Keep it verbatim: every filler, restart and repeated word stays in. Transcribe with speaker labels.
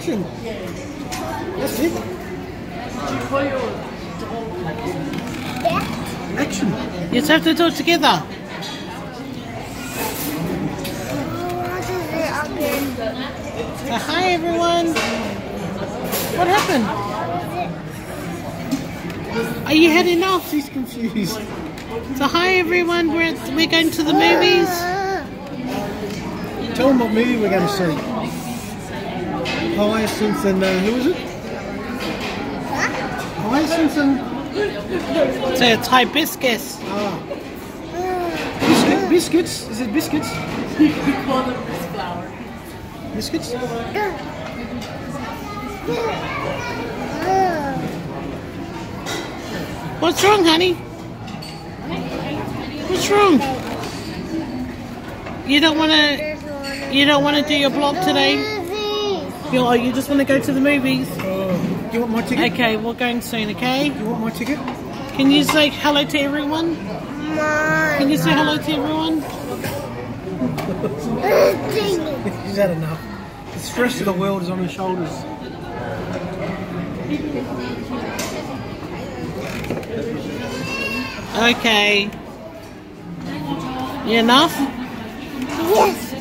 Speaker 1: Action. That's it. Action.
Speaker 2: You just have to do it together. So, hi everyone. What happened? Are you had enough?
Speaker 1: She's confused.
Speaker 2: So hi everyone. We're at, we're going to the movies.
Speaker 1: Tell them what movie we're going to see. Hyacinth and uh, who is it? Hyacinth and...
Speaker 2: So it's Hibiscus.
Speaker 1: Ah. Biscuit, biscuits? Is it biscuits?
Speaker 3: We call them this flower.
Speaker 1: Biscuits?
Speaker 2: What's wrong, honey? What's wrong? You don't want to. You don't want to do your blog today. You, oh, you just want to go to the movies.
Speaker 1: Oh. Do you want my ticket?
Speaker 2: Okay, we're going soon. Okay.
Speaker 1: Do you want my ticket?
Speaker 2: Can you say hello to everyone? Can you say hello to everyone?
Speaker 1: He's had enough. The stress of the world is on his shoulders.
Speaker 2: Okay. You enough?
Speaker 4: Yes.